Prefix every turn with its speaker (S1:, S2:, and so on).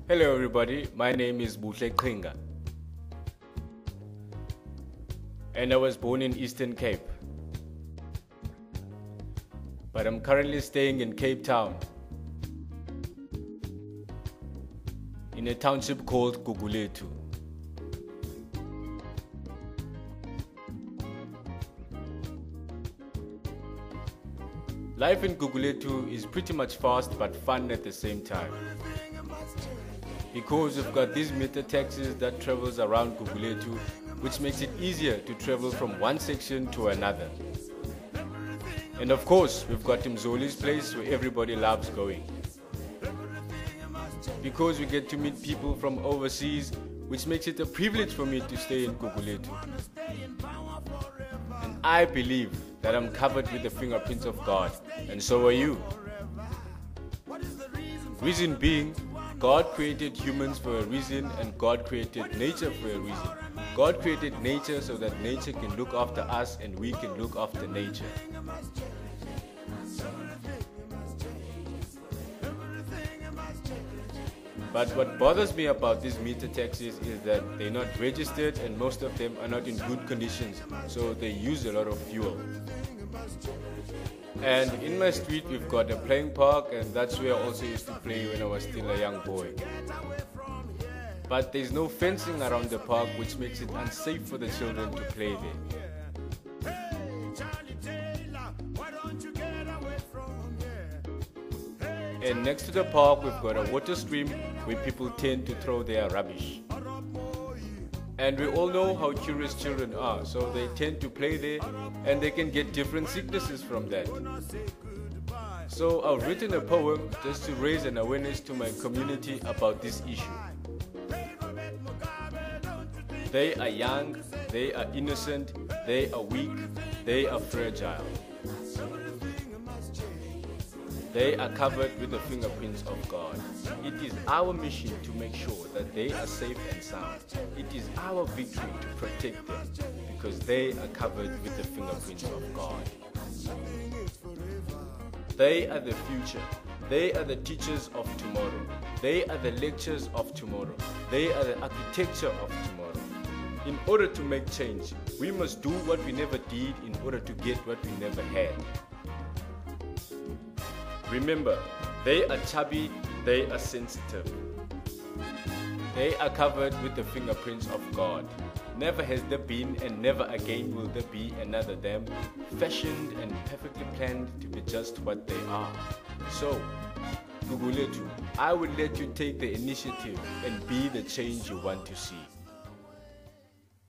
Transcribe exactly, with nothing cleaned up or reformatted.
S1: Hello everybody, my name is Buhle Qinga and I was born in Eastern Cape, but I'm currently staying in Cape Town in a township called Buhle Qinga. Life in Buhle Qinga is pretty much fast but fun at the same time, because we've got these meter taxis that travels around Buhle Qinga, which makes it easier to travel from one section to another. And of course, we've got Mzoli's place where everybody loves going, because we get to meet people from overseas, which makes it a privilege for me to stay in Buhle Qinga. And I believe that I'm covered with the fingerprints of God, and so are you. Reason being, God created humans for a reason, and God created nature for a reason. God created nature so that nature can look after us and we can look after nature. But what bothers me about these meter taxis is that they're not registered and most of them are not in good conditions, so they use a lot of fuel. And in my street we've got a playing park, and that's where I also used to play when I was still a young boy. But there's no fencing around the park, which makes it unsafe for the children to play there. And next to the park we've got a water stream where people tend to throw their rubbish. And we all know how curious children are, so they tend to play there and they can get different sicknesses from that. So I've written a poem just to raise an awareness to my community about this issue. They are young, they are innocent, they are weak, they are fragile. They are covered with the fingerprints of God. It is our mission to make sure that they are safe and sound. It is our victory to protect them, because they are covered with the fingerprints of God. They are the future. They are the teachers of tomorrow. They are the lecturers of tomorrow. They are the architecture of tomorrow. In order to make change, we must do what we never did in order to get what we never had. Remember, they are chubby, they are sensitive. They are covered with the fingerprints of God. Never has there been and never again will there be another them, fashioned and perfectly planned to be just what they are. So, Buhle Qinga, I will let you take the initiative and be the change you want to see.